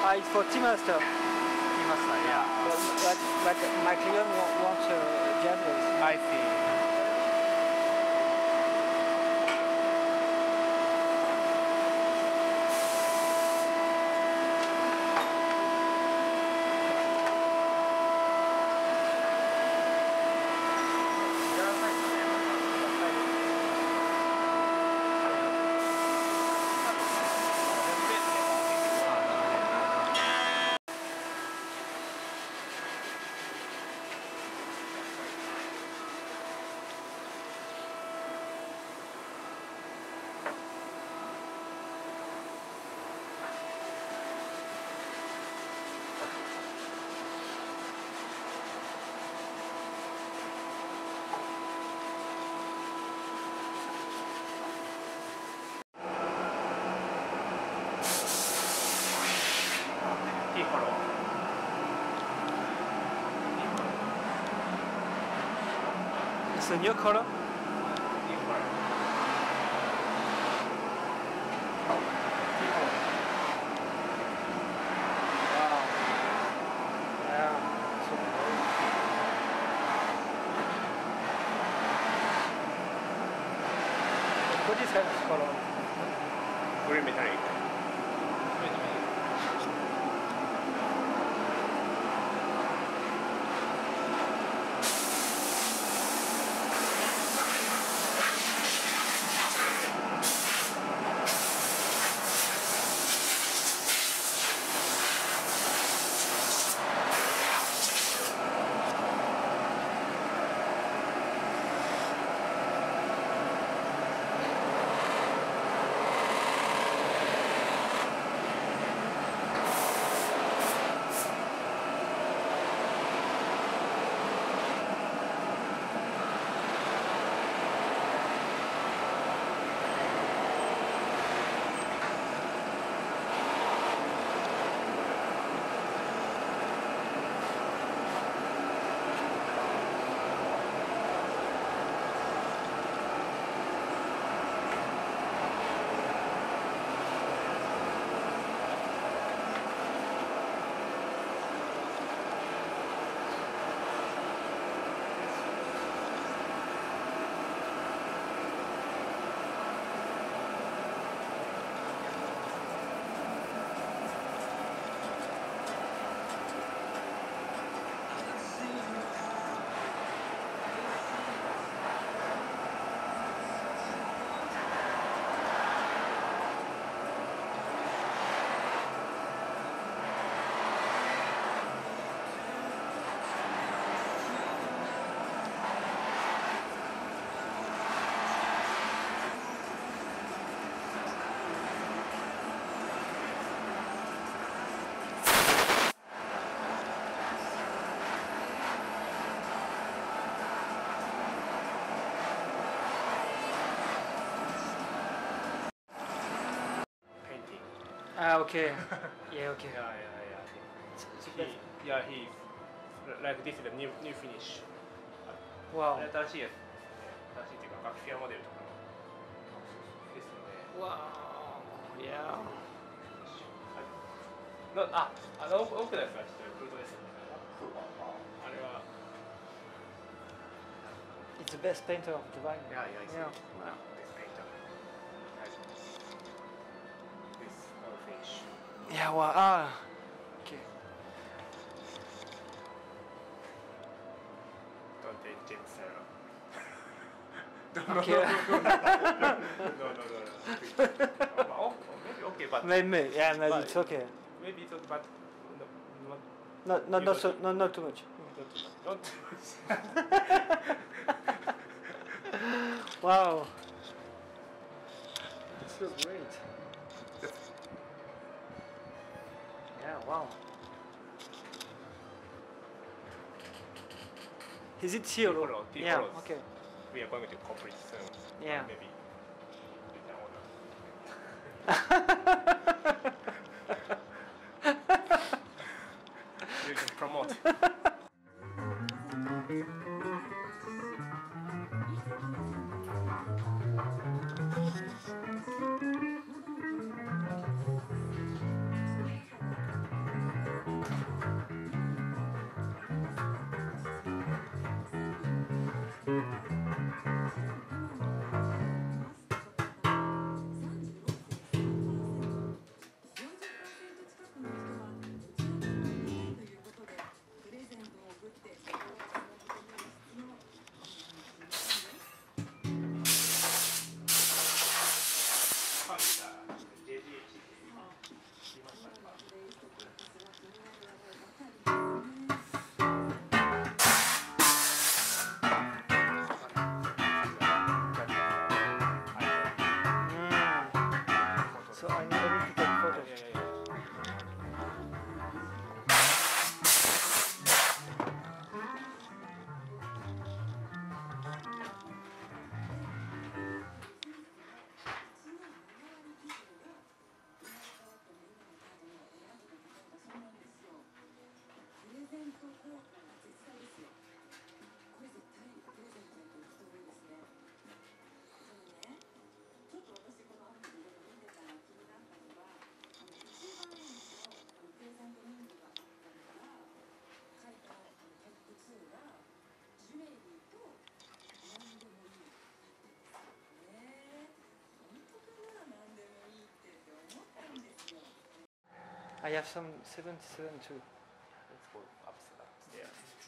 It's for Tea Master. Tea Master, yeah. But my client wants jazz bass. I see. It's a new color. Wow. Yeah. So great. What is that color? Green metallic. Ah, okay. Yeah, okay. Yeah. It's He like this is the new finish. wow. 新しいやつ。新しいっていうか楽器屋モデルとかのですので。 Wow. Yeah. 奥のやつはちょっとプルトですよね。あれは。 It's the best painter of the vinyl. Yeah, it's Yeah. best painter. This whole finish. Yeah, wow. Ah. Okay. Don't take James Sarah. Okay. No. Maybe okay, but Maybe, yeah, maybe but it's okay. maybe it's okay, but Not too much. not too much. Wow. It's so great. Yeah, wow. Is it here? T Yeah, follows. okay. We are going to complete soon. Yeah. Maybe we can order. You can promote. ready to take photos. I have some 77 too. Let's go upstairs. Yeah.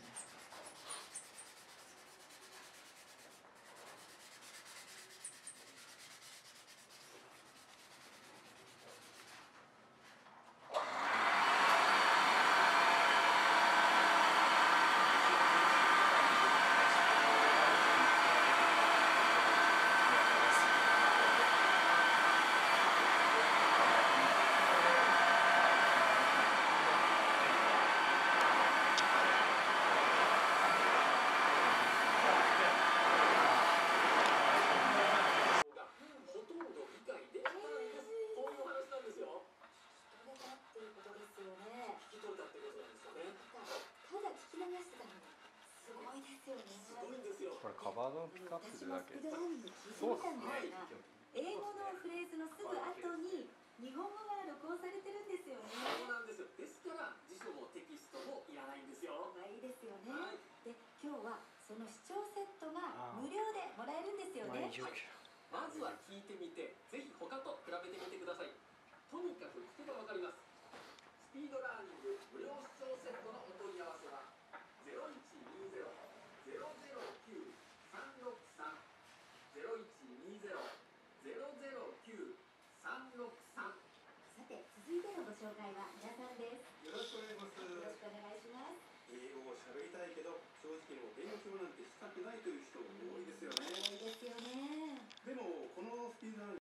これカバードのピックアップするだけ。 そうですね。英語のフレーズのすぐ後に日本語が録音されてるんですよね。 そうなんですよ。ですから辞書もテキストもいらないんですよ。 いいですよね。で、今日はその視聴セットが無料でもらえるんですよね。 まずは聞いてみて、ぜひ他と比べてみてください。とにかく聞けばわかります。スピードラーニング無料視聴セットのお問い合わせは0120-009-363 0120-009-363。 さて、続いてのご紹介は